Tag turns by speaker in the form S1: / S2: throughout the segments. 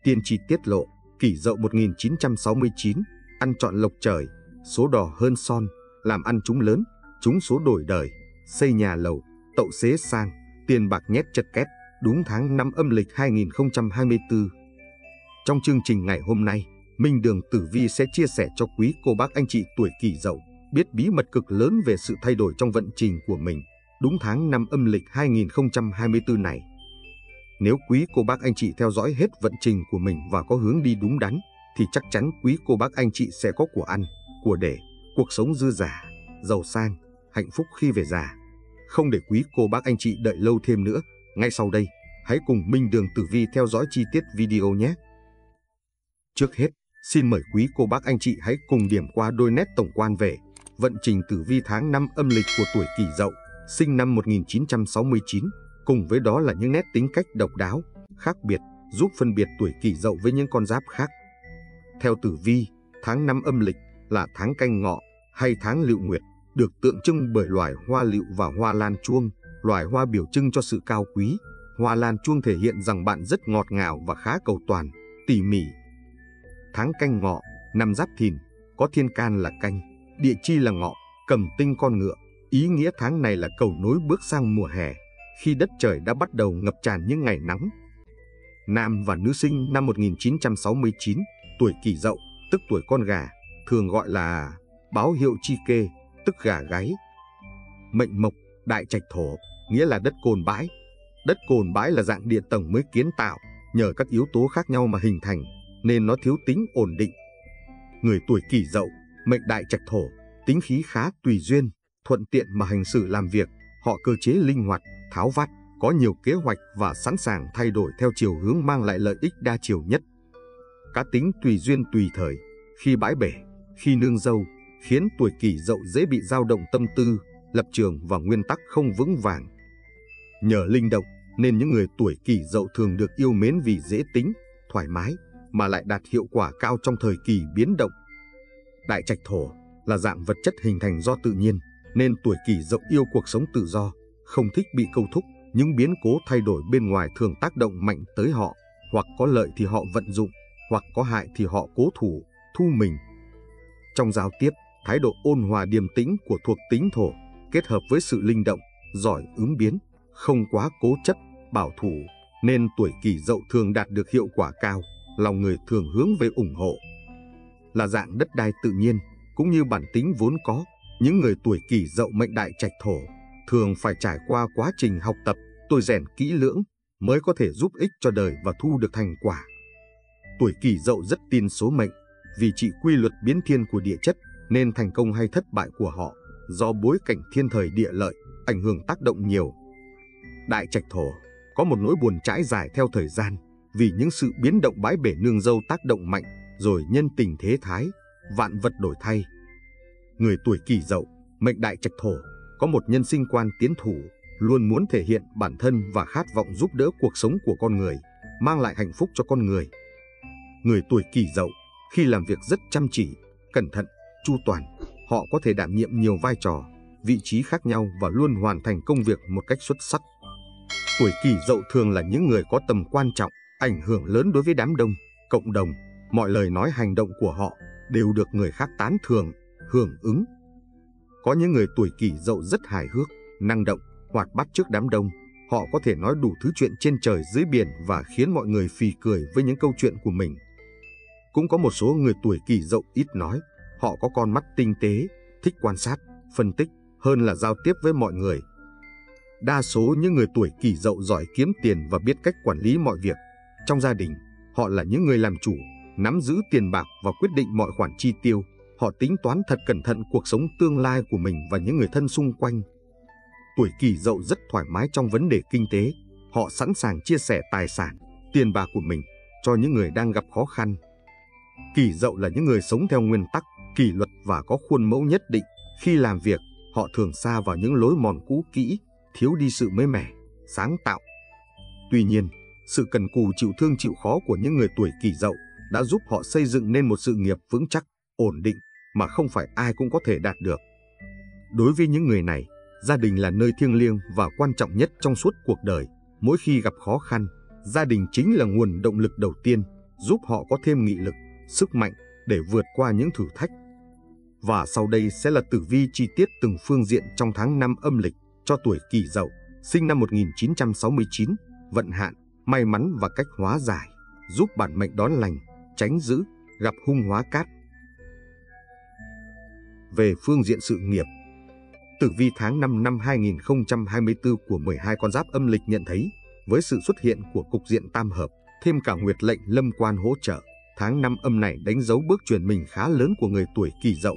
S1: Tiên tri tiết lộ, Kỷ Dậu 1969, ăn trọn lộc trời, số đỏ hơn son, làm ăn trúng lớn, trúng số đổi đời, xây nhà lầu, tậu xế sang, tiền bạc nhét chật két, đúng tháng 5 âm lịch 2024. Trong chương trình ngày hôm nay, Minh Đường Tử Vi sẽ chia sẻ cho quý cô bác anh chị tuổi Kỷ Dậu biết bí mật cực lớn về sự thay đổi trong vận trình của mình đúng tháng 5 âm lịch 2024 này. Nếu quý cô bác anh chị theo dõi hết vận trình của mình và có hướng đi đúng đắn, thì chắc chắn quý cô bác anh chị sẽ có của ăn, của để, cuộc sống dư dả, giàu sang, hạnh phúc khi về già. Không để quý cô bác anh chị đợi lâu thêm nữa, ngay sau đây, hãy cùng Minh Đường Tử Vi theo dõi chi tiết video nhé. Trước hết, xin mời quý cô bác anh chị hãy cùng điểm qua đôi nét tổng quan về vận trình tử vi tháng 5 âm lịch của tuổi Kỷ Dậu, sinh năm 1969, cùng với đó là những nét tính cách độc đáo, khác biệt, giúp phân biệt tuổi Kỷ Dậu với những con giáp khác. Theo tử vi, tháng 5 âm lịch là tháng Canh Ngọ hay tháng Lựu Nguyệt, được tượng trưng bởi loài hoa lựu và hoa lan chuông, loài hoa biểu trưng cho sự cao quý. Hoa lan chuông thể hiện rằng bạn rất ngọt ngào và khá cầu toàn, tỉ mỉ. Tháng Canh Ngọ, năm Giáp Thìn, có thiên can là Canh, địa chi là Ngọ, cầm tinh con ngựa. Ý nghĩa tháng này là cầu nối bước sang mùa hè, khi đất trời đã bắt đầu ngập tràn những ngày nắng. Nam và nữ sinh năm 1969, tuổi Kỷ Dậu, tức tuổi con gà, thường gọi là báo hiệu chi kê, tức gà gáy. Mệnh mộc, đại trạch thổ, nghĩa là đất cồn bãi. Đất cồn bãi là dạng địa tầng mới kiến tạo, nhờ các yếu tố khác nhau mà hình thành, nên nó thiếu tính ổn định. Người tuổi Kỷ Dậu, mệnh đại trạch thổ, tính khí khá tùy duyên, thuận tiện mà hành xử làm việc, họ cơ chế linh hoạt, tháo vát, có nhiều kế hoạch và sẵn sàng thay đổi theo chiều hướng mang lại lợi ích đa chiều nhất. Cá tính tùy duyên tùy thời, khi bãi bể, khi nương dâu, khiến tuổi Kỷ Dậu dễ bị dao động tâm tư, lập trường và nguyên tắc không vững vàng. Nhờ linh động nên những người tuổi Kỷ Dậu thường được yêu mến vì dễ tính, thoải mái, mà lại đạt hiệu quả cao trong thời kỳ biến động. Đại trạch thổ là dạng vật chất hình thành do tự nhiên, nên tuổi Kỷ Dậu yêu cuộc sống tự do, không thích bị câu thúc. Những biến cố thay đổi bên ngoài thường tác động mạnh tới họ, hoặc có lợi thì họ vận dụng, hoặc có hại thì họ cố thủ, thu mình. Trong giao tiếp, thái độ ôn hòa điềm tĩnh của thuộc tính thổ, kết hợp với sự linh động, giỏi ứng biến, không quá cố chấp, bảo thủ, nên tuổi Kỷ Dậu thường đạt được hiệu quả cao, lòng người thường hướng về ủng hộ. Là dạng đất đai tự nhiên, cũng như bản tính vốn có, những người tuổi Kỷ Dậu mệnh đại trạch thổ thường phải trải qua quá trình học tập, tôi rèn kỹ lưỡng mới có thể giúp ích cho đời và thu được thành quả. Tuổi Kỷ Dậu rất tin số mệnh, vì trị quy luật biến thiên của địa chất, nên thành công hay thất bại của họ do bối cảnh thiên thời địa lợi ảnh hưởng tác động nhiều. Đại trạch thổ có một nỗi buồn trải dài theo thời gian, vì những sự biến động bãi bể nương dâu tác động mạnh, rồi nhân tình thế thái, vạn vật đổi thay. Người tuổi Kỷ Dậu, mệnh đại trạch thổ, có một nhân sinh quan tiến thủ, luôn muốn thể hiện bản thân và khát vọng giúp đỡ cuộc sống của con người, mang lại hạnh phúc cho con người. Người tuổi Kỷ Dậu, khi làm việc rất chăm chỉ, cẩn thận, chu toàn, họ có thể đảm nhiệm nhiều vai trò, vị trí khác nhau và luôn hoàn thành công việc một cách xuất sắc. Tuổi Kỷ Dậu thường là những người có tầm quan trọng, ảnh hưởng lớn đối với đám đông, cộng đồng. Mọi lời nói hành động của họ đều được người khác tán thưởng, hưởng ứng. Có những người tuổi Kỷ Dậu rất hài hước, năng động, hoạt bát trước đám đông. Họ có thể nói đủ thứ chuyện trên trời dưới biển và khiến mọi người phì cười với những câu chuyện của mình. Cũng có một số người tuổi Kỷ Dậu ít nói, họ có con mắt tinh tế, thích quan sát, phân tích hơn là giao tiếp với mọi người. Đa số những người tuổi Kỷ Dậu giỏi kiếm tiền và biết cách quản lý mọi việc. Trong gia đình, họ là những người làm chủ, nắm giữ tiền bạc và quyết định mọi khoản chi tiêu. Họ tính toán thật cẩn thận cuộc sống tương lai của mình và những người thân xung quanh. Tuổi Kỷ Dậu rất thoải mái trong vấn đề kinh tế. Họ sẵn sàng chia sẻ tài sản, tiền bạc của mình cho những người đang gặp khó khăn. Kỷ Dậu là những người sống theo nguyên tắc, kỷ luật và có khuôn mẫu nhất định. Khi làm việc, họ thường sa vào những lối mòn cũ kỹ, thiếu đi sự mới mẻ, sáng tạo. Tuy nhiên, sự cần cù chịu thương chịu khó của những người tuổi Kỷ Dậu đã giúp họ xây dựng nên một sự nghiệp vững chắc, ổn định mà không phải ai cũng có thể đạt được. Đối với những người này, gia đình là nơi thiêng liêng và quan trọng nhất trong suốt cuộc đời. Mỗi khi gặp khó khăn, gia đình chính là nguồn động lực đầu tiên, giúp họ có thêm nghị lực, sức mạnh để vượt qua những thử thách. Và sau đây sẽ là tử vi chi tiết từng phương diện trong tháng 5 âm lịch cho tuổi Kỷ Dậu, sinh năm 1969, vận hạn, may mắn và cách hóa giải, giúp bản mệnh đón lành, tránh dữ, gặp hung hóa cát. Về phương diện sự nghiệp, tử vi tháng 5 năm 2024 của 12 con giáp âm lịch nhận thấy, với sự xuất hiện của cục diện tam hợp, thêm cả nguyệt lệnh lâm quan hỗ trợ, tháng 5 âm này đánh dấu bước chuyển mình khá lớn của người tuổi Kỷ Dậu.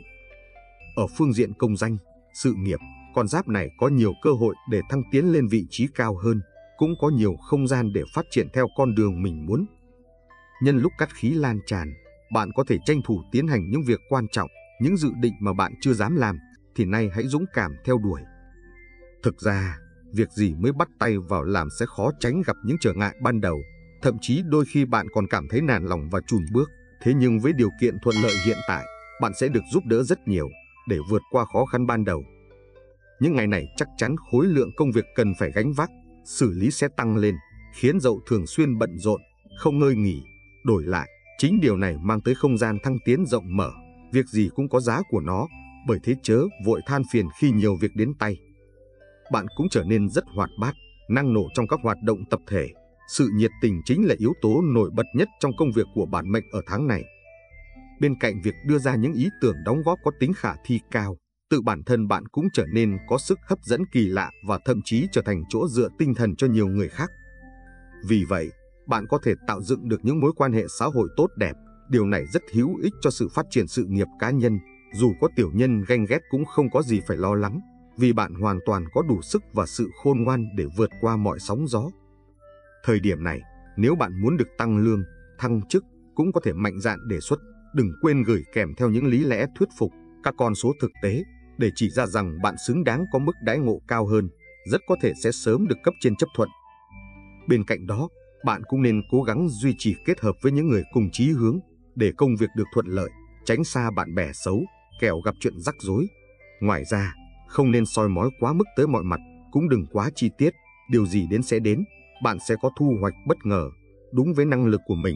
S1: Ở phương diện công danh, sự nghiệp, con giáp này có nhiều cơ hội để thăng tiến lên vị trí cao hơn, cũng có nhiều không gian để phát triển theo con đường mình muốn. Nhân lúc cát khí lan tràn, bạn có thể tranh thủ tiến hành những việc quan trọng, những dự định mà bạn chưa dám làm, thì nay hãy dũng cảm theo đuổi. Thực ra, việc gì mới bắt tay vào làm sẽ khó tránh gặp những trở ngại ban đầu, thậm chí đôi khi bạn còn cảm thấy nản lòng và chùn bước. Thế nhưng với điều kiện thuận lợi hiện tại, bạn sẽ được giúp đỡ rất nhiều để vượt qua khó khăn ban đầu. Những ngày này chắc chắn khối lượng công việc cần phải gánh vác, xử lý sẽ tăng lên, khiến Dậu thường xuyên bận rộn, không ngơi nghỉ. Đổi lại, chính điều này mang tới không gian thăng tiến rộng mở, việc gì cũng có giá của nó, bởi thế chớ vội than phiền khi nhiều việc đến tay. Bạn cũng trở nên rất hoạt bát, năng nổ trong các hoạt động tập thể. Sự nhiệt tình chính là yếu tố nổi bật nhất trong công việc của bản mệnh ở tháng này. Bên cạnh việc đưa ra những ý tưởng đóng góp có tính khả thi cao, tự bản thân bạn cũng trở nên có sức hấp dẫn kỳ lạ và thậm chí trở thành chỗ dựa tinh thần cho nhiều người khác. Vì vậy, bạn có thể tạo dựng được những mối quan hệ xã hội tốt đẹp. Điều này rất hữu ích cho sự phát triển sự nghiệp cá nhân. Dù có tiểu nhân ganh ghét cũng không có gì phải lo lắng, vì bạn hoàn toàn có đủ sức và sự khôn ngoan để vượt qua mọi sóng gió. Thời điểm này, nếu bạn muốn được tăng lương, thăng chức, cũng có thể mạnh dạn đề xuất. Đừng quên gửi kèm theo những lý lẽ thuyết phục, các con số thực tế, để chỉ ra rằng bạn xứng đáng có mức đãi ngộ cao hơn, rất có thể sẽ sớm được cấp trên chấp thuận. Bên cạnh đó, bạn cũng nên cố gắng duy trì kết hợp với những người cùng chí hướng, để công việc được thuận lợi, tránh xa bạn bè xấu, kẻo gặp chuyện rắc rối. Ngoài ra, không nên soi mói quá mức tới mọi mặt, cũng đừng quá chi tiết, điều gì đến sẽ đến, bạn sẽ có thu hoạch bất ngờ, đúng với năng lực của mình.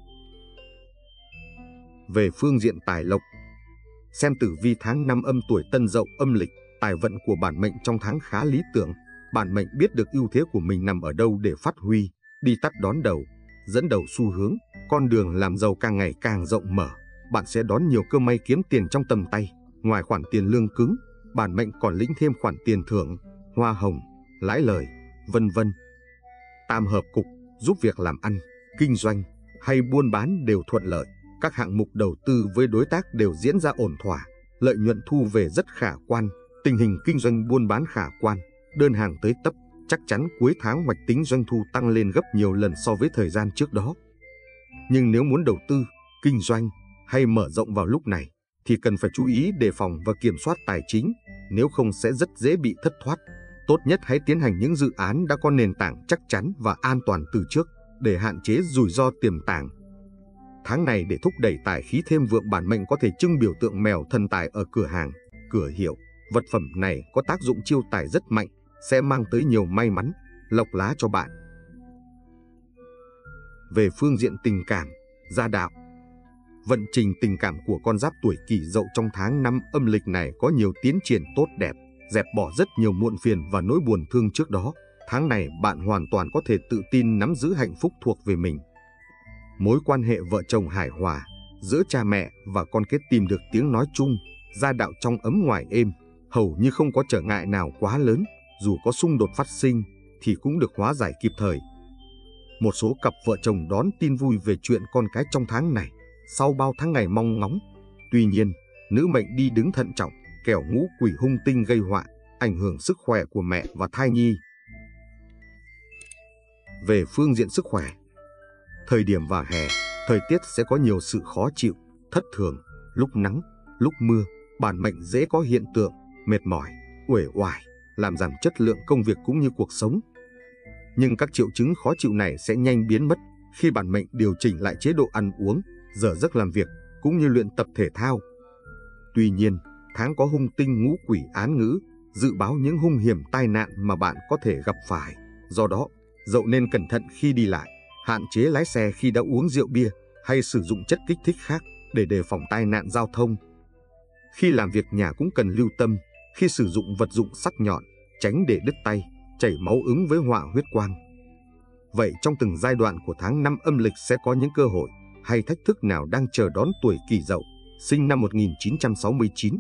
S1: Về phương diện tài lộc, xem tử vi tháng 5 âm tuổi Tân Dậu âm lịch, tài vận của bản mệnh trong tháng khá lý tưởng. Bản mệnh biết được ưu thế của mình nằm ở đâu để phát huy, đi tắt đón đầu, dẫn đầu xu hướng, con đường làm giàu càng ngày càng rộng mở. Bạn sẽ đón nhiều cơ may kiếm tiền trong tầm tay. Ngoài khoản tiền lương cứng, bản mệnh còn lĩnh thêm khoản tiền thưởng, hoa hồng, lãi lời, vân vân. Tam hợp cục giúp việc làm ăn, kinh doanh hay buôn bán đều thuận lợi. Các hạng mục đầu tư với đối tác đều diễn ra ổn thỏa, lợi nhuận thu về rất khả quan, tình hình kinh doanh buôn bán khả quan, đơn hàng tới tấp, chắc chắn cuối tháng hoạch tính doanh thu tăng lên gấp nhiều lần so với thời gian trước đó. Nhưng nếu muốn đầu tư, kinh doanh hay mở rộng vào lúc này, thì cần phải chú ý đề phòng và kiểm soát tài chính, nếu không sẽ rất dễ bị thất thoát. Tốt nhất hãy tiến hành những dự án đã có nền tảng chắc chắn và an toàn từ trước, để hạn chế rủi ro tiềm tàng. Tháng này để thúc đẩy tài khí thêm vượng, bản mệnh có thể trưng biểu tượng mèo thần tài ở cửa hàng, cửa hiệu. Vật phẩm này có tác dụng chiêu tài rất mạnh, sẽ mang tới nhiều may mắn, lộc lá cho bạn. Về phương diện tình cảm, gia đạo, vận trình tình cảm của con giáp tuổi Kỷ Dậu trong tháng 5 âm lịch này có nhiều tiến triển tốt đẹp, dẹp bỏ rất nhiều muộn phiền và nỗi buồn thương trước đó. Tháng này bạn hoàn toàn có thể tự tin nắm giữ hạnh phúc thuộc về mình. Mối quan hệ vợ chồng hài hòa, giữa cha mẹ và con cái tìm được tiếng nói chung, gia đạo trong ấm ngoài êm, hầu như không có trở ngại nào quá lớn. Dù có xung đột phát sinh thì cũng được hóa giải kịp thời. Một số cặp vợ chồng đón tin vui về chuyện con cái trong tháng này, sau bao tháng ngày mong ngóng. Tuy nhiên, nữ mệnh đi đứng thận trọng, kẻo ngũ quỷ hung tinh gây họa, ảnh hưởng sức khỏe của mẹ và thai nhi. Về phương diện sức khỏe, thời điểm vào hè, thời tiết sẽ có nhiều sự khó chịu, thất thường, lúc nắng, lúc mưa, bản mệnh dễ có hiện tượng mệt mỏi, uể oải, làm giảm chất lượng công việc cũng như cuộc sống. Nhưng các triệu chứng khó chịu này sẽ nhanh biến mất khi bản mệnh điều chỉnh lại chế độ ăn uống, giờ giấc làm việc cũng như luyện tập thể thao. Tuy nhiên, tháng có hung tinh ngũ quỷ án ngữ, dự báo những hung hiểm tai nạn mà bạn có thể gặp phải. Do đó, Dậu nên cẩn thận khi đi lại, hạn chế lái xe khi đã uống rượu bia, hay sử dụng chất kích thích khác để đề phòng tai nạn giao thông. Khi làm việc nhà cũng cần lưu tâm khi sử dụng vật dụng sắc nhọn, tránh để đứt tay, chảy máu ứng với họa huyết quang. Vậy trong từng giai đoạn của tháng 5 âm lịch sẽ có những cơ hội hay thách thức nào đang chờ đón tuổi Kỷ Dậu, sinh năm 1969?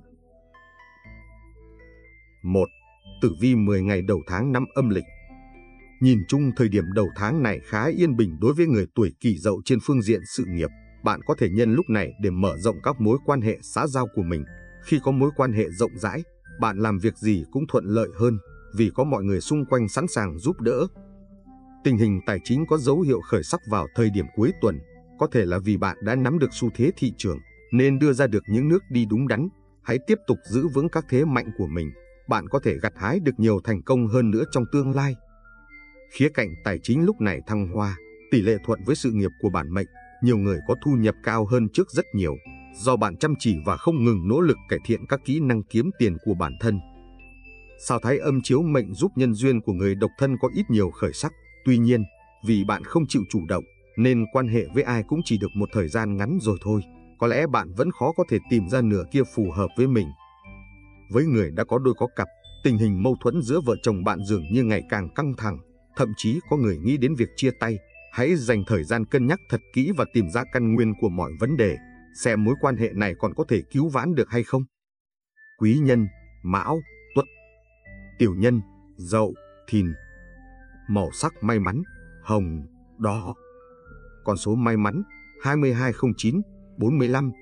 S1: 1. Tử vi 10 ngày đầu tháng 5 âm lịch. Nhìn chung thời điểm đầu tháng này khá yên bình đối với người tuổi Kỷ Dậu trên phương diện sự nghiệp. Bạn có thể nhân lúc này để mở rộng các mối quan hệ xã giao của mình. Khi có mối quan hệ rộng rãi, bạn làm việc gì cũng thuận lợi hơn vì có mọi người xung quanh sẵn sàng giúp đỡ. Tình hình tài chính có dấu hiệu khởi sắc vào thời điểm cuối tuần, có thể là vì bạn đã nắm được xu thế thị trường nên đưa ra được những nước đi đúng đắn. Hãy tiếp tục giữ vững các thế mạnh của mình, bạn có thể gặt hái được nhiều thành công hơn nữa trong tương lai. Khía cạnh tài chính lúc này thăng hoa, tỷ lệ thuận với sự nghiệp của bản mệnh, nhiều người có thu nhập cao hơn trước rất nhiều, do bạn chăm chỉ và không ngừng nỗ lực cải thiện các kỹ năng kiếm tiền của bản thân. Sao thái âm chiếu mệnh giúp nhân duyên của người độc thân có ít nhiều khởi sắc, tuy nhiên, vì bạn không chịu chủ động, nên quan hệ với ai cũng chỉ được một thời gian ngắn rồi thôi, có lẽ bạn vẫn khó có thể tìm ra nửa kia phù hợp với mình. Với người đã có đôi có cặp, tình hình mâu thuẫn giữa vợ chồng bạn dường như ngày càng căng thẳng, thậm chí có người nghĩ đến việc chia tay. Hãy dành thời gian cân nhắc thật kỹ và tìm ra căn nguyên của mọi vấn đề, xem mối quan hệ này còn có thể cứu vãn được hay không. Quý nhân: Mão, Tuất. Tiểu nhân: Dậu, Thìn. Màu sắc may mắn: hồng, đỏ. Con số may mắn: 2209, 45.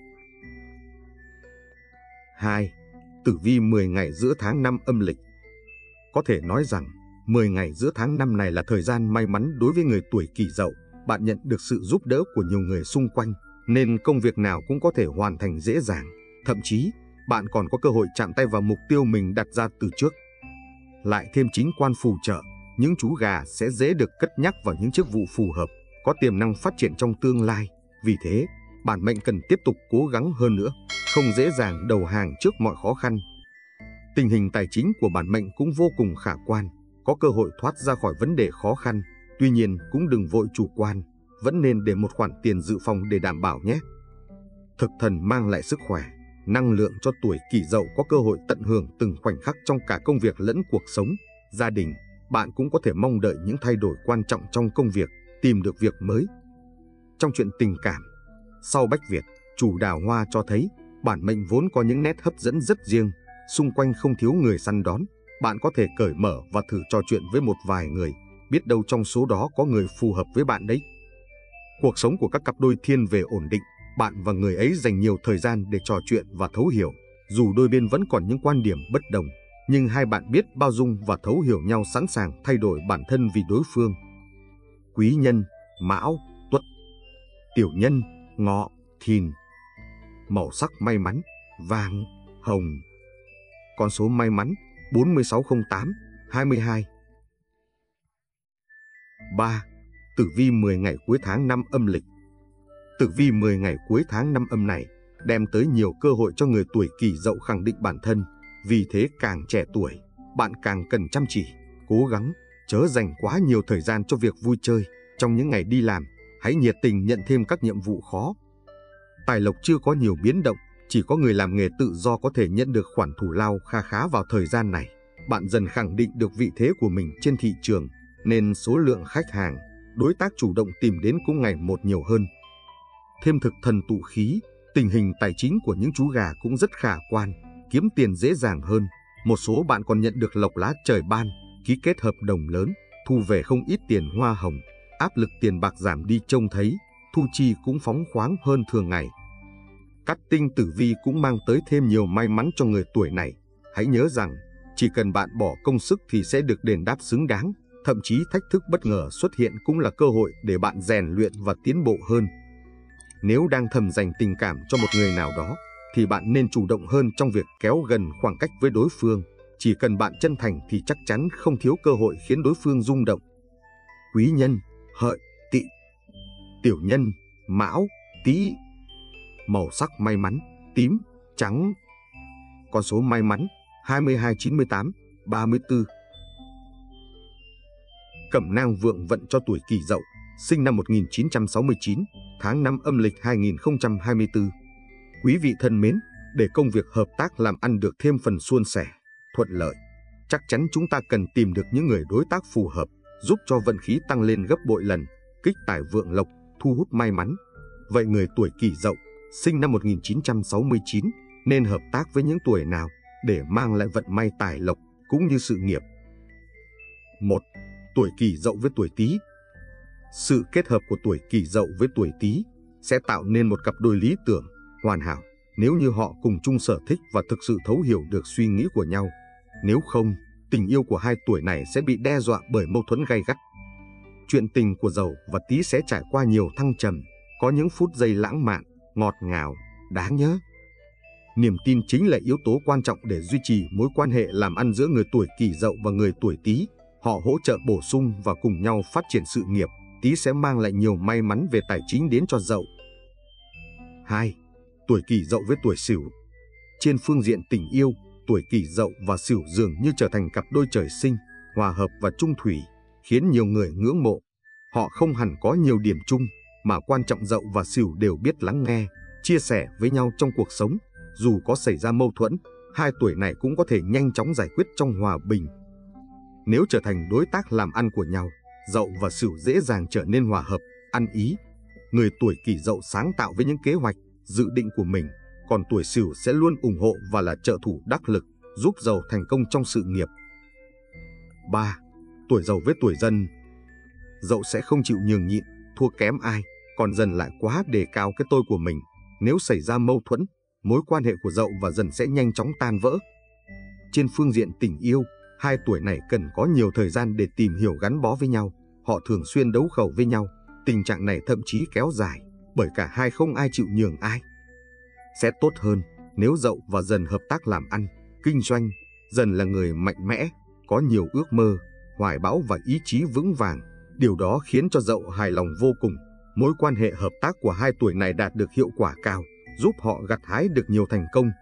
S1: 2. Tử vi 10 ngày giữa tháng 5 âm lịch. Có thể nói rằng 10 ngày giữa tháng 5 này là thời gian may mắn đối với người tuổi Kỷ Dậu. Bạn nhận được sự giúp đỡ của nhiều người xung quanh, nên công việc nào cũng có thể hoàn thành dễ dàng. Thậm chí, bạn còn có cơ hội chạm tay vào mục tiêu mình đặt ra từ trước. Lại thêm chính quan phù trợ, những chú gà sẽ dễ được cất nhắc vào những chức vụ phù hợp, có tiềm năng phát triển trong tương lai. Vì thế, bản mệnh cần tiếp tục cố gắng hơn nữa, không dễ dàng đầu hàng trước mọi khó khăn. Tình hình tài chính của bản mệnh cũng vô cùng khả quan, có cơ hội thoát ra khỏi vấn đề khó khăn. Tuy nhiên cũng đừng vội chủ quan, vẫn nên để một khoản tiền dự phòng để đảm bảo nhé. Thực thần mang lại sức khỏe, năng lượng cho tuổi Kỷ Dậu có cơ hội tận hưởng từng khoảnh khắc trong cả công việc lẫn cuộc sống, gia đình. Bạn cũng có thể mong đợi những thay đổi quan trọng trong công việc, tìm được việc mới. Trong chuyện tình cảm, sau Bách Việt, chủ đào hoa cho thấy bản mệnh vốn có những nét hấp dẫn rất riêng, xung quanh không thiếu người săn đón. Bạn có thể cởi mở và thử trò chuyện với một vài người, biết đâu trong số đó có người phù hợp với bạn đấy. Cuộc sống của các cặp đôi thiên về ổn định, bạn và người ấy dành nhiều thời gian để trò chuyện và thấu hiểu. Dù đôi bên vẫn còn những quan điểm bất đồng, nhưng hai bạn biết bao dung và thấu hiểu nhau, sẵn sàng thay đổi bản thân vì đối phương. Quý nhân: Mão, Tuất. Tiểu nhân: Ngọ, Thìn. Màu sắc may mắn: vàng, hồng. Con số may mắn: 4608, 22. 3. Tử vi 10 ngày cuối tháng 5 âm lịch. Tử vi 10 ngày cuối tháng 5 âm này đem tới nhiều cơ hội cho người tuổi Kỷ Dậu khẳng định bản thân. Vì thế càng trẻ tuổi, bạn càng cần chăm chỉ, cố gắng, chớ dành quá nhiều thời gian cho việc vui chơi. Trong những ngày đi làm, hãy nhiệt tình nhận thêm các nhiệm vụ khó. Tài lộc chưa có nhiều biến động, chỉ có người làm nghề tự do có thể nhận được khoản thù lao kha khá vào thời gian này. Bạn dần khẳng định được vị thế của mình trên thị trường, nên số lượng khách hàng, đối tác chủ động tìm đến cũng ngày một nhiều hơn. Thêm thực thần tụ khí, tình hình tài chính của những chú gà cũng rất khả quan, kiếm tiền dễ dàng hơn. Một số bạn còn nhận được lộc lá trời ban, ký kết hợp đồng lớn, thu về không ít tiền hoa hồng, áp lực tiền bạc giảm đi trông thấy, thu chi cũng phóng khoáng hơn thường ngày. Cát tinh tử vi cũng mang tới thêm nhiều may mắn cho người tuổi này. Hãy nhớ rằng, chỉ cần bạn bỏ công sức thì sẽ được đền đáp xứng đáng. Thậm chí thách thức bất ngờ xuất hiện cũng là cơ hội để bạn rèn luyện và tiến bộ hơn. Nếu đang thầm dành tình cảm cho một người nào đó, thì bạn nên chủ động hơn trong việc kéo gần khoảng cách với đối phương. Chỉ cần bạn chân thành thì chắc chắn không thiếu cơ hội khiến đối phương rung động. Quý nhân: Hợi, Tỵ. Tiểu nhân: Mão, Tý. Màu sắc may mắn: tím, trắng. Con số may mắn: 2298, 34. Cẩm nang vượng vận cho tuổi Kỷ Dậu, sinh năm 1969, tháng 5 âm lịch 2024. Quý vị thân mến, để công việc hợp tác làm ăn được thêm phần suôn sẻ, thuận lợi, chắc chắn chúng ta cần tìm được những người đối tác phù hợp, giúp cho vận khí tăng lên gấp bội lần, kích tài vượng lộc, thu hút may mắn. Vậy người tuổi Kỷ Dậu, sinh năm 1969, nên hợp tác với những tuổi nào để mang lại vận may tài lộc cũng như sự nghiệp? 1. Tuổi Kỷ Dậu với tuổi Tý. Sự kết hợp của tuổi Kỷ Dậu với tuổi Tý sẽ tạo nên một cặp đôi lý tưởng, hoàn hảo nếu như họ cùng chung sở thích và thực sự thấu hiểu được suy nghĩ của nhau. Nếu không, tình yêu của hai tuổi này sẽ bị đe dọa bởi mâu thuẫn gay gắt. Chuyện tình của Dậu và Tý sẽ trải qua nhiều thăng trầm, có những phút giây lãng mạn, ngọt ngào, đáng nhớ. Niềm tin chính là yếu tố quan trọng để duy trì mối quan hệ làm ăn giữa người tuổi Kỷ Dậu và người tuổi Tý. Họ hỗ trợ bổ sung và cùng nhau phát triển sự nghiệp. Tý sẽ mang lại nhiều may mắn về tài chính đến cho Dậu. 2. Tuổi Kỷ Dậu với tuổi Sửu. Trên phương diện tình yêu, tuổi Kỷ Dậu và Sửu dường như trở thành cặp đôi trời sinh, hòa hợp và chung thủy, khiến nhiều người ngưỡng mộ. Họ không hẳn có nhiều điểm chung, mà quan trọng Dậu và Sửu đều biết lắng nghe, chia sẻ với nhau trong cuộc sống. Dù có xảy ra mâu thuẫn, hai tuổi này cũng có thể nhanh chóng giải quyết trong hòa bình. Nếu trở thành đối tác làm ăn của nhau, Dậu và Sửu dễ dàng trở nên hòa hợp, ăn ý. Người tuổi Kỷ Dậu sáng tạo với những kế hoạch, dự định của mình, còn tuổi Sửu sẽ luôn ủng hộ và là trợ thủ đắc lực, giúp Dậu thành công trong sự nghiệp. 3. Tuổi Dậu với tuổi Dần. Dậu sẽ không chịu nhường nhịn, thua kém ai, còn Dần lại quá đề cao cái tôi của mình. Nếu xảy ra mâu thuẫn, mối quan hệ của Dậu và Dần sẽ nhanh chóng tan vỡ. Trên phương diện tình yêu, hai tuổi này cần có nhiều thời gian để tìm hiểu gắn bó với nhau. Họ thường xuyên đấu khẩu với nhau. Tình trạng này thậm chí kéo dài, bởi cả hai không ai chịu nhường ai. Sẽ tốt hơn nếu Dậu và Dần hợp tác làm ăn, kinh doanh. Dần là người mạnh mẽ, có nhiều ước mơ, hoài bão và ý chí vững vàng. Điều đó khiến cho Dậu hài lòng vô cùng. Mối quan hệ hợp tác của hai tuổi này đạt được hiệu quả cao, giúp họ gặt hái được nhiều thành công.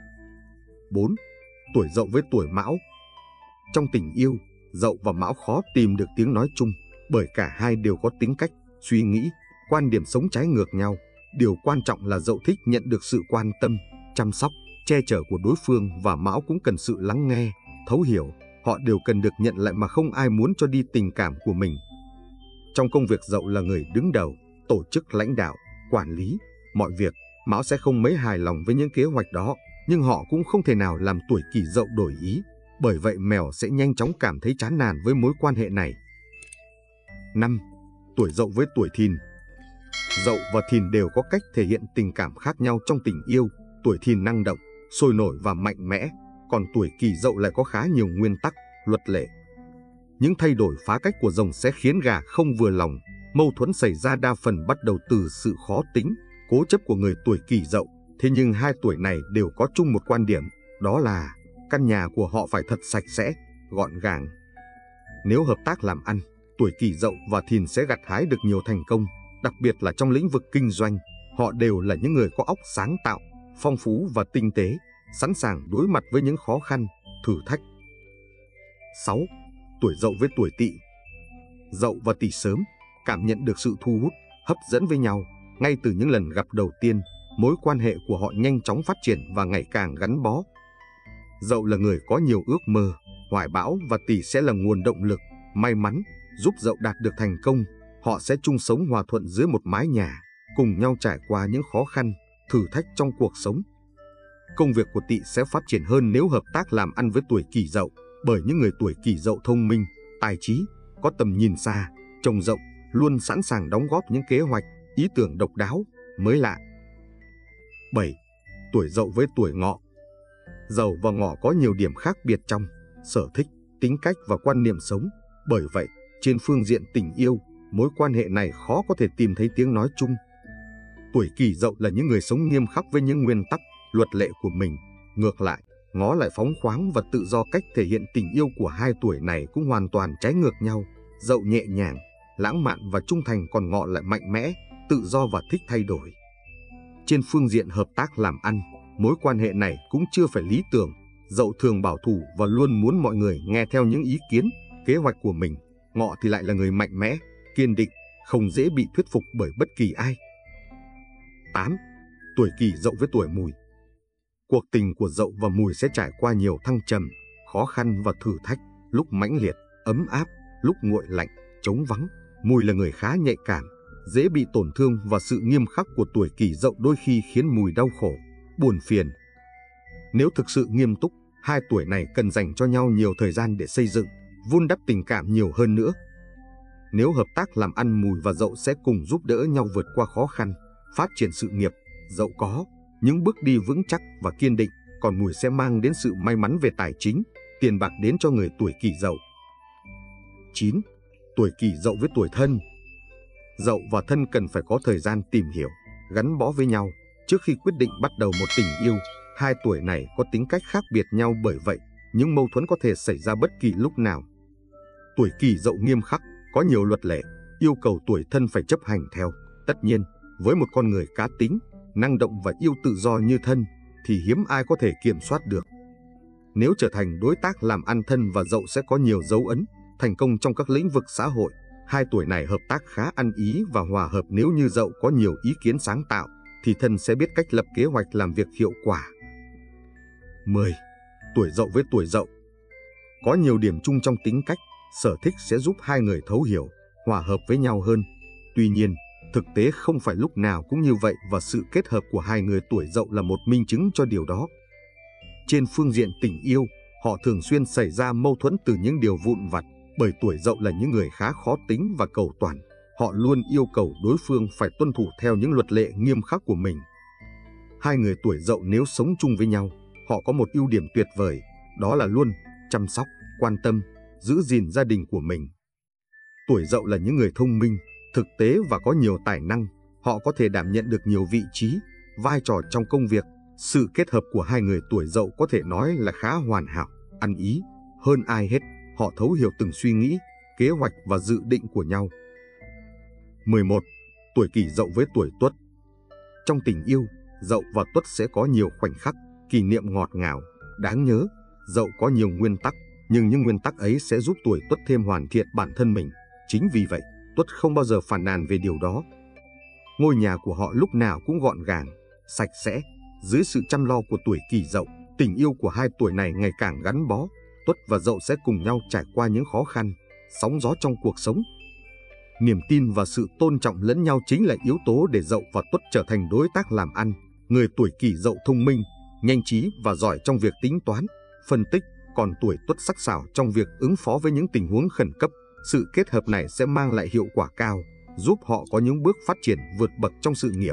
S1: 4. Tuổi Dậu với tuổi Mão. Trong tình yêu, Dậu và Mão khó tìm được tiếng nói chung, bởi cả hai đều có tính cách, suy nghĩ, quan điểm sống trái ngược nhau. Điều quan trọng là Dậu thích nhận được sự quan tâm, chăm sóc, che chở của đối phương, và Mão cũng cần sự lắng nghe, thấu hiểu. Họ đều cần được nhận lại mà không ai muốn cho đi tình cảm của mình. Trong công việc, Dậu là người đứng đầu, tổ chức lãnh đạo, quản lý mọi việc. Mão sẽ không mấy hài lòng với những kế hoạch đó, nhưng họ cũng không thể nào làm tuổi Kỷ Dậu đổi ý. Bởi vậy Mèo sẽ nhanh chóng cảm thấy chán nản với mối quan hệ này. 5. Tuổi Dậu với tuổi Thìn. Dậu và Thìn đều có cách thể hiện tình cảm khác nhau trong tình yêu. Tuổi Thìn năng động, sôi nổi và mạnh mẽ, còn tuổi Kỷ Dậu lại có khá nhiều nguyên tắc, luật lệ. Những thay đổi phá cách của rồng sẽ khiến gà không vừa lòng. Mâu thuẫn xảy ra đa phần bắt đầu từ sự khó tính, cố chấp của người tuổi Kỷ Dậu. Thế nhưng hai tuổi này đều có chung một quan điểm, đó là căn nhà của họ phải thật sạch sẽ, gọn gàng. Nếu hợp tác làm ăn, tuổi Kỷ Dậu và Thìn sẽ gặt hái được nhiều thành công, đặc biệt là trong lĩnh vực kinh doanh. Họ đều là những người có óc sáng tạo, phong phú và tinh tế, sẵn sàng đối mặt với những khó khăn, thử thách. 6. Tuổi Dậu với tuổi Tỵ. Dậu và Tỵ sớm cảm nhận được sự thu hút, hấp dẫn với nhau. Ngay từ những lần gặp đầu tiên, mối quan hệ của họ nhanh chóng phát triển và ngày càng gắn bó. Dậu là người có nhiều ước mơ, hoài bão, và Tỵ sẽ là nguồn động lực, may mắn, giúp Dậu đạt được thành công. Họ sẽ chung sống hòa thuận dưới một mái nhà, cùng nhau trải qua những khó khăn, thử thách trong cuộc sống. Công việc của Tỵ sẽ phát triển hơn nếu hợp tác làm ăn với tuổi Kỷ Dậu, bởi những người tuổi Kỷ Dậu thông minh, tài trí, có tầm nhìn xa, trông rộng, luôn sẵn sàng đóng góp những kế hoạch, ý tưởng độc đáo, mới lạ. 7. Tuổi Dậu với tuổi Ngọ. Dậu và Ngọ có nhiều điểm khác biệt trong sở thích, tính cách và quan niệm sống. Bởi vậy, trên phương diện tình yêu, mối quan hệ này khó có thể tìm thấy tiếng nói chung. Tuổi Kỷ Dậu là những người sống nghiêm khắc với những nguyên tắc, luật lệ của mình. Ngược lại, Ngọ lại phóng khoáng và tự do. Cách thể hiện tình yêu của hai tuổi này cũng hoàn toàn trái ngược nhau. Dậu nhẹ nhàng, lãng mạn và trung thành, còn Ngọ lại mạnh mẽ, tự do và thích thay đổi. Trên phương diện hợp tác làm ăn, mối quan hệ này cũng chưa phải lý tưởng. Dậu thường bảo thủ và luôn muốn mọi người nghe theo những ý kiến, kế hoạch của mình. Ngọ thì lại là người mạnh mẽ, kiên định, không dễ bị thuyết phục bởi bất kỳ ai. 8. Tuổi Kỷ Dậu với tuổi Mùi. Cuộc tình của Dậu và Mùi sẽ trải qua nhiều thăng trầm, khó khăn và thử thách, lúc mãnh liệt, ấm áp, lúc nguội lạnh, trống vắng. Mùi là người khá nhạy cảm, dễ bị tổn thương và sự nghiêm khắc của tuổi Kỷ Dậu đôi khi khiến Mùi đau khổ, buồn phiền. Nếu thực sự nghiêm túc, hai tuổi này cần dành cho nhau nhiều thời gian để xây dựng, vun đắp tình cảm nhiều hơn nữa. Nếu hợp tác làm ăn, Mùi và Dậu sẽ cùng giúp đỡ nhau vượt qua khó khăn, phát triển sự nghiệp. Dậu có những bước đi vững chắc và kiên định, còn Mùi sẽ mang đến sự may mắn về tài chính, tiền bạc đến cho người tuổi Kỷ Dậu. 9. Tuổi Kỷ Dậu với tuổi Thân. Dậu và Thân cần phải có thời gian tìm hiểu, gắn bó với nhau trước khi quyết định bắt đầu một tình yêu. Hai tuổi này có tính cách khác biệt nhau, bởi vậy những mâu thuẫn có thể xảy ra bất kỳ lúc nào. Tuổi Kỷ Dậu nghiêm khắc, có nhiều luật lệ, yêu cầu tuổi Thân phải chấp hành theo. Tất nhiên, với một con người cá tính, năng động và yêu tự do như Thân thì hiếm ai có thể kiểm soát được. Nếu trở thành đối tác làm ăn, Thân và Dậu sẽ có nhiều dấu ấn, thành công trong các lĩnh vực xã hội. Hai tuổi này hợp tác khá ăn ý và hòa hợp. Nếu như Dậu có nhiều ý kiến sáng tạo, thì Thân sẽ biết cách lập kế hoạch làm việc hiệu quả. 10. Tuổi Dậu với tuổi Dậu. Có nhiều điểm chung trong tính cách, sở thích sẽ giúp hai người thấu hiểu, hòa hợp với nhau hơn. Tuy nhiên, thực tế không phải lúc nào cũng như vậy, và sự kết hợp của hai người tuổi Dậu là một minh chứng cho điều đó. Trên phương diện tình yêu, họ thường xuyên xảy ra mâu thuẫn từ những điều vụn vặt, bởi tuổi Dậu là những người khá khó tính và cầu toàn. Họ luôn yêu cầu đối phương phải tuân thủ theo những luật lệ nghiêm khắc của mình. Hai người tuổi Dậu nếu sống chung với nhau, họ có một ưu điểm tuyệt vời, đó là luôn chăm sóc, quan tâm, giữ gìn gia đình của mình. Tuổi Dậu là những người thông minh, thực tế và có nhiều tài năng. Họ có thể đảm nhận được nhiều vị trí, vai trò trong công việc. Sự kết hợp của hai người tuổi Dậu có thể nói là khá hoàn hảo, ăn ý. Hơn ai hết, họ thấu hiểu từng suy nghĩ, kế hoạch và dự định của nhau. 11. Tuổi Kỷ Dậu với tuổi Tuất. Trong tình yêu, Dậu và Tuất sẽ có nhiều khoảnh khắc, kỷ niệm ngọt ngào, đáng nhớ. Dậu có nhiều nguyên tắc, nhưng những nguyên tắc ấy sẽ giúp tuổi Tuất thêm hoàn thiện bản thân mình. Chính vì vậy, Tuất không bao giờ phàn nàn về điều đó. Ngôi nhà của họ lúc nào cũng gọn gàng, sạch sẽ. Dưới sự chăm lo của tuổi Kỷ Dậu, tình yêu của hai tuổi này ngày càng gắn bó. Tuất và Dậu sẽ cùng nhau trải qua những khó khăn, sóng gió trong cuộc sống. Niềm tin và sự tôn trọng lẫn nhau chính là yếu tố để Dậu và Tuất trở thành đối tác làm ăn. Người tuổi Kỷ Dậu thông minh, nhanh trí và giỏi trong việc tính toán, phân tích, còn tuổi Tuất sắc sảo trong việc ứng phó với những tình huống khẩn cấp. Sự kết hợp này sẽ mang lại hiệu quả cao, giúp họ có những bước phát triển vượt bậc trong sự nghiệp.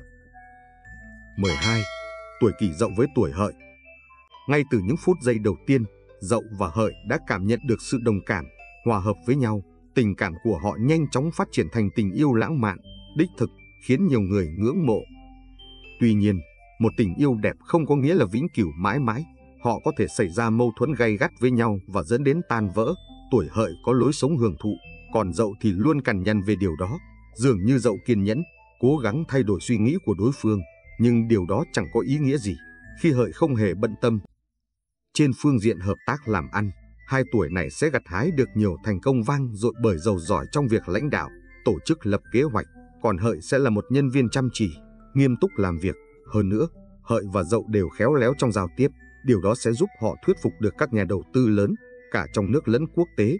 S1: 12. Tuổi Kỷ Dậu với tuổi Hợi. Ngay từ những phút giây đầu tiên, Dậu và Hợi đã cảm nhận được sự đồng cảm, hòa hợp với nhau. Tình cảm của họ nhanh chóng phát triển thành tình yêu lãng mạn, đích thực, khiến nhiều người ngưỡng mộ. Tuy nhiên, một tình yêu đẹp không có nghĩa là vĩnh cửu mãi mãi. Họ có thể xảy ra mâu thuẫn gay gắt với nhau và dẫn đến tan vỡ. Tuổi Hợi có lối sống hưởng thụ, còn Dậu thì luôn cằn nhằn về điều đó. Dường như Dậu kiên nhẫn, cố gắng thay đổi suy nghĩ của đối phương, nhưng điều đó chẳng có ý nghĩa gì khi Hợi không hề bận tâm. Trên phương diện hợp tác làm ăn, hai tuổi này sẽ gặt hái được nhiều thành công vang dội bởi Dậu giỏi trong việc lãnh đạo, tổ chức lập kế hoạch, còn Hợi sẽ là một nhân viên chăm chỉ, nghiêm túc làm việc. Hơn nữa, Hợi và Dậu đều khéo léo trong giao tiếp, điều đó sẽ giúp họ thuyết phục được các nhà đầu tư lớn, cả trong nước lẫn quốc tế.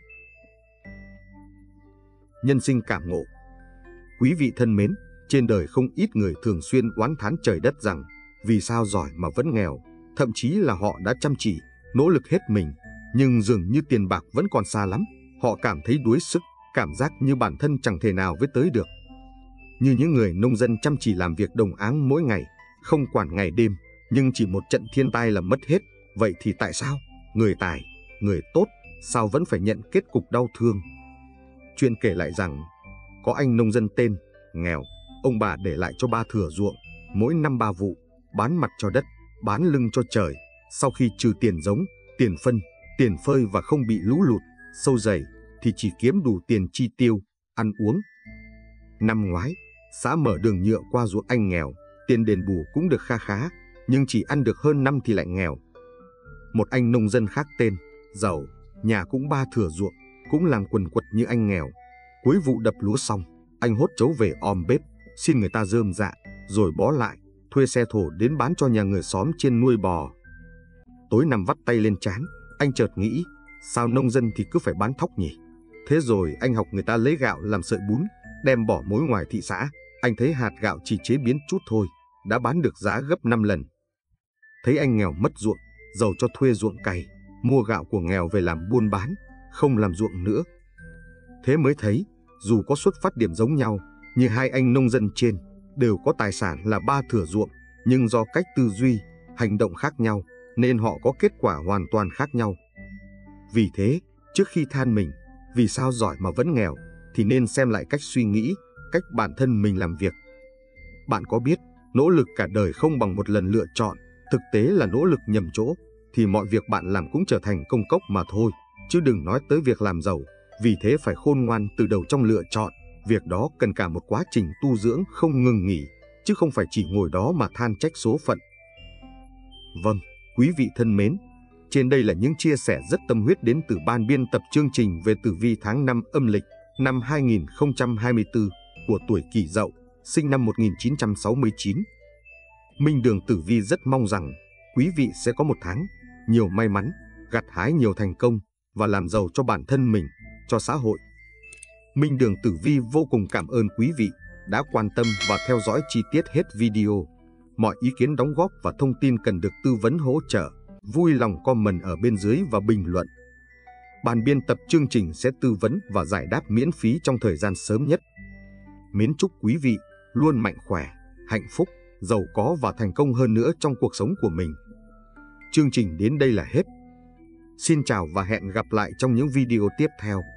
S1: Nhân sinh cảm ngộ. Quý vị thân mến, trên đời không ít người thường xuyên oán thán trời đất rằng vì sao giỏi mà vẫn nghèo, thậm chí là họ đã chăm chỉ, nỗ lực hết mình, nhưng dường như tiền bạc vẫn còn xa lắm. Họ cảm thấy đuối sức, cảm giác như bản thân chẳng thể nào với tới được. Như những người nông dân chăm chỉ làm việc đồng áng mỗi ngày, không quản ngày đêm, nhưng chỉ một trận thiên tai là mất hết. Vậy thì tại sao người tài, người tốt sao vẫn phải nhận kết cục đau thương? Chuyện kể lại rằng có anh nông dân tên nghèo, ông bà để lại cho 3 thửa ruộng, mỗi năm 3 vụ, bán mặt cho đất, bán lưng cho trời. Sau khi trừ tiền giống, tiền phân, tiền phơi và không bị lũ lụt, sâu dày, thì chỉ kiếm đủ tiền chi tiêu, ăn uống. Năm ngoái, xã mở đường nhựa qua ruộng anh nghèo, tiền đền bù cũng được kha khá, nhưng chỉ ăn được hơn năm thì lại nghèo. Một anh nông dân khác tên giàu, nhà cũng 3 thửa ruộng, cũng làm quần quật như anh nghèo. Cuối vụ đập lúa xong, Anh hốt trấu về om bếp, xin người ta rơm dạ, rồi bó lại, thuê xe thổ đến bán cho nhà người xóm trên nuôi bò. Tối nằm vắt tay lên trán, anh chợt nghĩ, sao nông dân thì cứ phải bán thóc nhỉ? Thế rồi anh học người ta lấy gạo làm sợi bún, đem bỏ mối ngoài thị xã. Anh thấy hạt gạo chỉ chế biến chút thôi, đã bán được giá gấp 5 lần. Thấy anh nghèo mất ruộng, giàu cho thuê ruộng cày, mua gạo của nghèo về làm buôn bán, không làm ruộng nữa. Thế mới thấy, dù có xuất phát điểm giống nhau, như hai anh nông dân trên, đều có tài sản là 3 thửa ruộng, nhưng do cách tư duy, hành động khác nhau, nên họ có kết quả hoàn toàn khác nhau. Vì thế, trước khi than mình, vì sao giỏi mà vẫn nghèo, thì nên xem lại cách suy nghĩ, cách bản thân mình làm việc. Bạn có biết, nỗ lực cả đời không bằng một lần lựa chọn, thực tế là nỗ lực nhầm chỗ, thì mọi việc bạn làm cũng trở thành công cốc mà thôi, chứ đừng nói tới việc làm giàu. Vì thế phải khôn ngoan từ đầu trong lựa chọn, việc đó cần cả một quá trình tu dưỡng không ngừng nghỉ, chứ không phải chỉ ngồi đó mà than trách số phận. Vâng, quý vị thân mến, trên đây là những chia sẻ rất tâm huyết đến từ ban biên tập chương trình về tử vi tháng 5 âm lịch năm 2024 của tuổi Kỷ Dậu, sinh năm 1969. Minh Đường Tử Vi rất mong rằng quý vị sẽ có một tháng nhiều may mắn, gặt hái nhiều thành công và làm giàu cho bản thân mình, cho xã hội. Minh Đường Tử Vi vô cùng cảm ơn quý vị đã quan tâm và theo dõi chi tiết hết video. Mọi ý kiến đóng góp và thông tin cần được tư vấn hỗ trợ, vui lòng comment ở bên dưới và bình luận. Ban biên tập chương trình sẽ tư vấn và giải đáp miễn phí trong thời gian sớm nhất. Mến chúc quý vị luôn mạnh khỏe, hạnh phúc, giàu có và thành công hơn nữa trong cuộc sống của mình. Chương trình đến đây là hết. Xin chào và hẹn gặp lại trong những video tiếp theo.